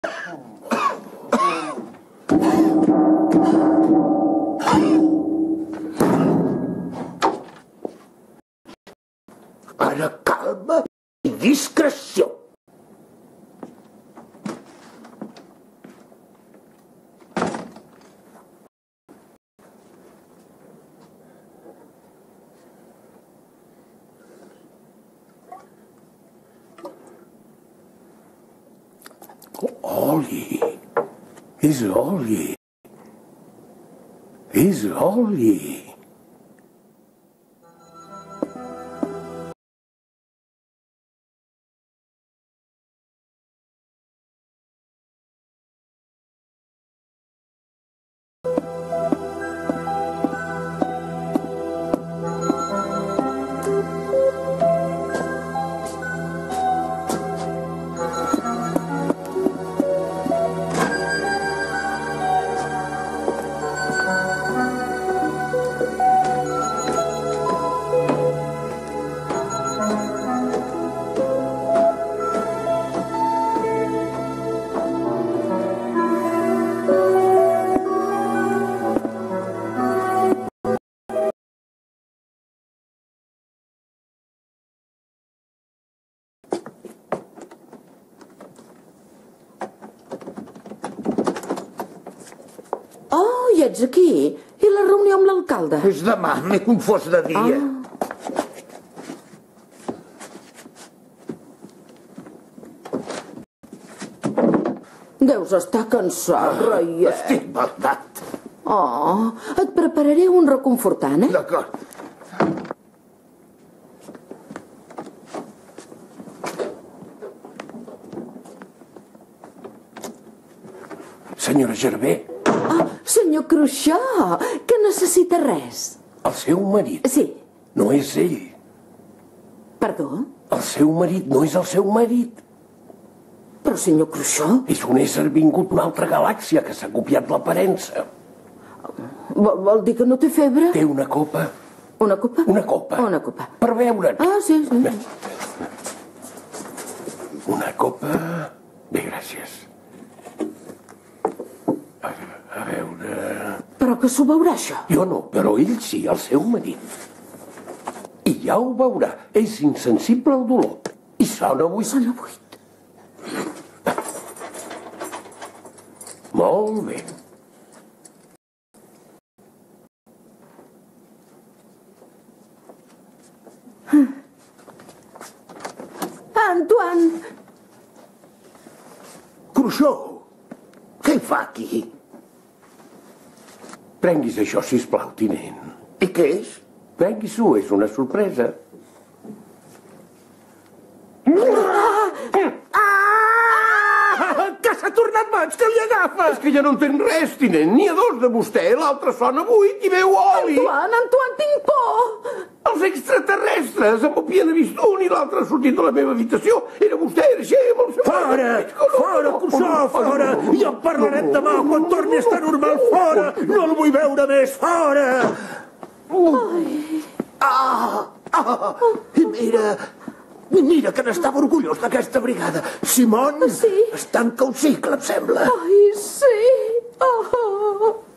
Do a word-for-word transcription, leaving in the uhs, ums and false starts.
Ara calma i discreció. Oli. És oli. És oli. Oh, i ets aquí. I la reunió amb l'alcalde? És demà, m'he confós de dia. Ah. Deus estar cansat, reiet. Estic baldat. Oh, et prepararé un reconfortant, eh? D'acord. Senyora Gervais. Ah, senyor Cruixó, que necessita res. El seu marit. Sí. No és ell. Perdó? El seu marit no és el seu marit. Però, senyor Cruixó... És un ésser vingut d'una altra galàxia que s'ha copiat l'aparença. Vol, vol dir que no té febre? Té una copa. Una copa? Una copa. Una copa. Per veure'n. Ah, sí, sí. Una copa... Bé, gràcies. A, a veure... Però que s'ho veurà, això? Jo no, però ell sí, el seu marit. I ja ho veurà. És insensible al dolor. I sona buit. Sona buit. Molt bé. Antoine! Cruixó! Què hi fa aquí? Prenguis això, sisplau, tinent. I què és? Prengui-s'ho, és una sorpresa. Que s'ha tornat maig, que li agafa! És que ja no entenc res, tinent. N'hi ha dos de vostè, l'altre sona buit i veu oli. Antoine, Antoine, tinc por! Els extraterrestres em havien vist un i l'altre ha sortit de la meva habitació. Era vostè, era així, amb el seu... Fora! Fora, Cruixó, fora! I en parlarem demà quan torni a estar normal. Fora! No el vull veure més. Fora! Ah! Ah! I mira... Mira que n'estava orgullós d'aquesta brigada. Simon, Sí. es tanca un cicle, em sembla. Ai, sí! Oh.